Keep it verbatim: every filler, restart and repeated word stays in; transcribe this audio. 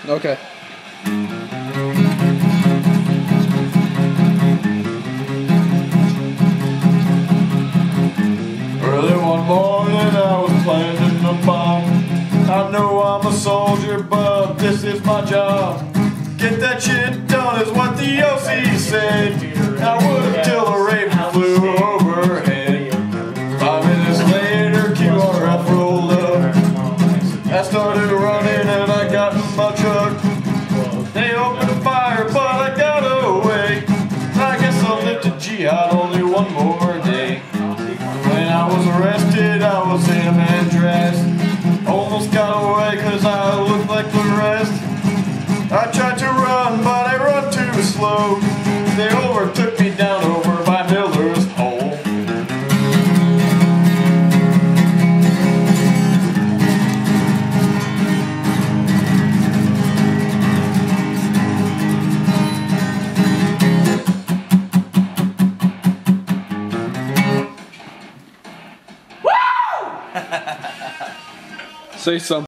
Okay. Early one morning I was planting a bomb. I know I'm a soldier, but this is my job. Get that shit done is what the O C said. I would till the raven flew overhead. Five minutes later, Q R F rolled up. I started running and I got in my truck. They opened fire, but I got away. I guess I'll live to Jihad only one more day. When I was arrested, I was in a man dress. Almost got away cause I looked like the rest. I tried to run, but I run too slow. They overtook me down over by Miller's Hole. Say something.